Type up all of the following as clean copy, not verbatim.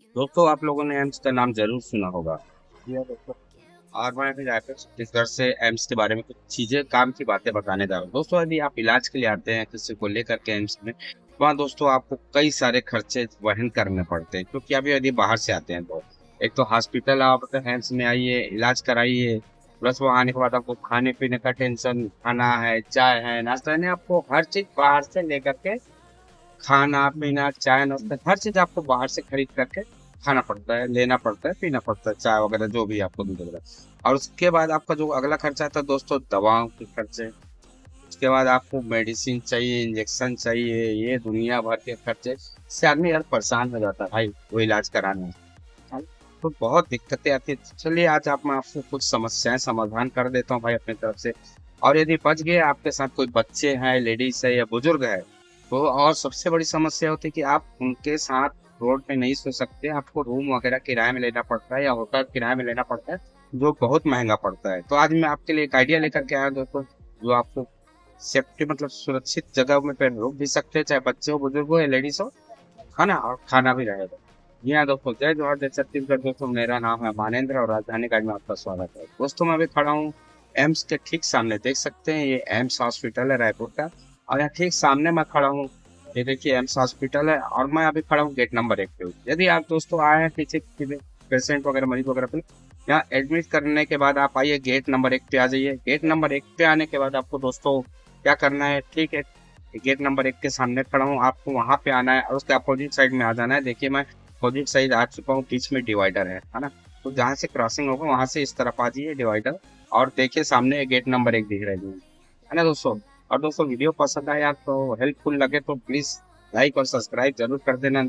दोस्तों आप लोगों ने एम्स का नाम जरूर सुना होगा। जी हाँ दोस्तों। और मैं अभी जाकर छत्तीसगढ़ से एम्स के बारे में कुछ चीजें काम की बातें बताने जा रहा हूँ। दोस्तों यदि आप इलाज के लिए आते हैं किसी को लेकर के एम्स में, वहाँ दोस्तों आपको कई सारे खर्चे वहन करने पड़ते हैं, क्योंकि अभी यदि बाहर से आते हैं तो एक तो हॉस्पिटल आप एम्स में आइए, इलाज कराइए, प्लस वहाँ आने के बाद आपको खाने पीने का टेंशन, खाना है, चाय है, नाश्ता है, आपको हर चीज बाहर से लेकर के, खाना पीना, चाय नाश्ता, हर चीज आपको बाहर से खरीद करके खाना पड़ता है, लेना पड़ता है, पीना पड़ता है, चाय वगैरह जो भी आपको दूध वगैरह। और उसके बाद आपका जो अगला खर्चा आता है दोस्तों, दवाओं के खर्चे। उसके बाद आपको मेडिसिन चाहिए, इंजेक्शन चाहिए, ये दुनिया भर के खर्चे, इससे आदमी यार परेशान हो जाता है भाई वो इलाज कराने में। हाँ, तो बहुत दिक्कतें आती है। तो चलिए आज आप मैं आपको कुछ समस्याएं समाधान कर देता हूँ भाई अपनी तरफ से। और यदि बच गए आपके साथ कोई बच्चे हैं, लेडीज है या बुजुर्ग है, तो और सबसे बड़ी समस्या होती है कि आप उनके साथ रोड पे नहीं सो सकते, आपको रूम वगैरह किराए में लेना पड़ता है या होटल किराए में लेना पड़ता है, जो बहुत महंगा पड़ता है। तो आज मैं आपके लिए एक आइडिया लेकर के आया हूं दोस्तों, जो आपको सेफ्टी मतलब सुरक्षित जगह में पे रुक भी सकते हैं, चाहे बच्चे हो, बुजुर्ग हो या लेडीज हो, है ना, और खाना भी रहेगा। जी हाँ दोस्तों, जय जोहार, जय छत्तीसगढ़। दोस्तों मेरा नाम है मानेंद्र और राजधानी गाड़ी में आपका स्वागत है। दोस्तों मैं अभी खड़ा हूँ एम्स के ठीक सामने, देख सकते हैं ये एम्स हॉस्पिटल है रायपुर का। और यहाँ ठीक सामने मैं खड़ा हूँ, ये देखिए एम्स हॉस्पिटल है, और मैं अभी खड़ा हूँ गेट नंबर 1 पे। यदि आप दोस्तों आए हैं पीछे पेशेंट वगैरह, मरीज वगैरह पे, यहाँ एडमिट करने के बाद आप आइए गेट नंबर 1 पे आ जाइए। गेट नंबर 1 पे आने के बाद आपको दोस्तों क्या करना है, ठीक है, गेट नंबर 1 के सामने खड़ा हूँ, आपको वहां पे आना है और उसके अपोजिट साइड में आ जाना है। देखिए मैं अपोजिट साइड आ चुका हूँ, बीच में डिवाइडर है ना। तो जहाँ से क्रॉसिंग होगा वहां से इस तरफ आ जाइए डिवाइडर, और देखिए सामने गेट नंबर 1 दिख रही है ना दोस्तों। और दोस्तों वीडियो पसंद आया तो हेल्पफुल लगे तो प्लीज लाइक और सब्सक्राइब जरूर कर देना,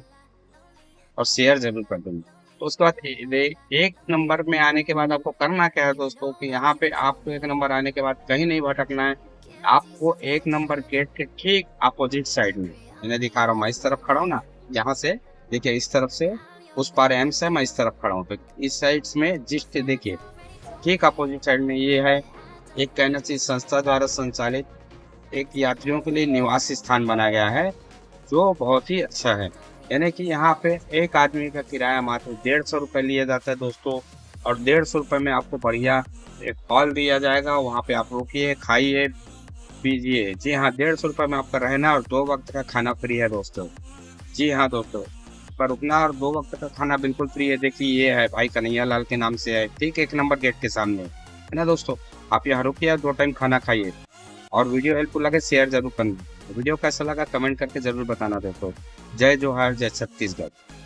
और शेयर जरूर कर देना। तो उसके बाद एक नंबर में आने के बाद आपको करना क्या है दोस्तों, कि यहाँ पे आपको एक नंबर आने के बाद कहीं नहीं भटकना है। आपको एक नंबर गेट के ठीक अपोजिट साइड में, मैं दिखा रहा हूँ, मैं इस तरफ खड़ा हूँ ना, यहाँ से देखिए इस तरफ से उस पार एम्स है, मैं इस तरफ खड़ा हूँ, तो इस साइड में जिस्ट देखिए ठीक अपोजिट साइड में ये है एक कहना चाहिए संस्था द्वारा संचालित एक यात्रियों के लिए निवास स्थान बनाया गया है, जो बहुत ही अच्छा है। यानी कि यहाँ पे एक आदमी का किराया मात्र 150 रुपये लिया जाता है दोस्तों। और 150 रुपये में आपको बढ़िया एक हॉल दिया जाएगा, वहाँ पे आप रुकिए, खाइए, पीजिए। जी हाँ, 150 रुपये में आपका रहना और 2 वक्त का खाना फ्री है दोस्तों। जी हाँ दोस्तों, पर रुकना और 2 वक्त का खाना बिल्कुल फ्री है। देखिए ये है भाई कन्हैया लाल के नाम से है, ठीक एक नंबर गेट के सामने है ना दोस्तों। आप यहाँ रुकिए, 2 टाइम खाना खाइए, और वीडियो हेल्पफुल लगे शेयर जरूर करना। वीडियो कैसा लगा कमेंट करके जरूर बताना दोस्तों। जय जोहार, जय छत्तीसगढ़।